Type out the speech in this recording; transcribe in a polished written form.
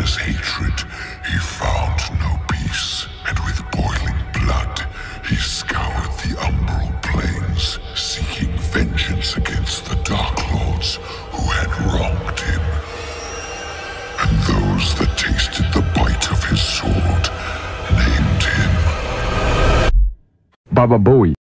relentless hatred, he found no peace, and with boiling blood, he scoured the umbral plains, seeking vengeance against the Dark Lords who had wronged him. And those that tasted the bite of his sword named him Baba Bowie.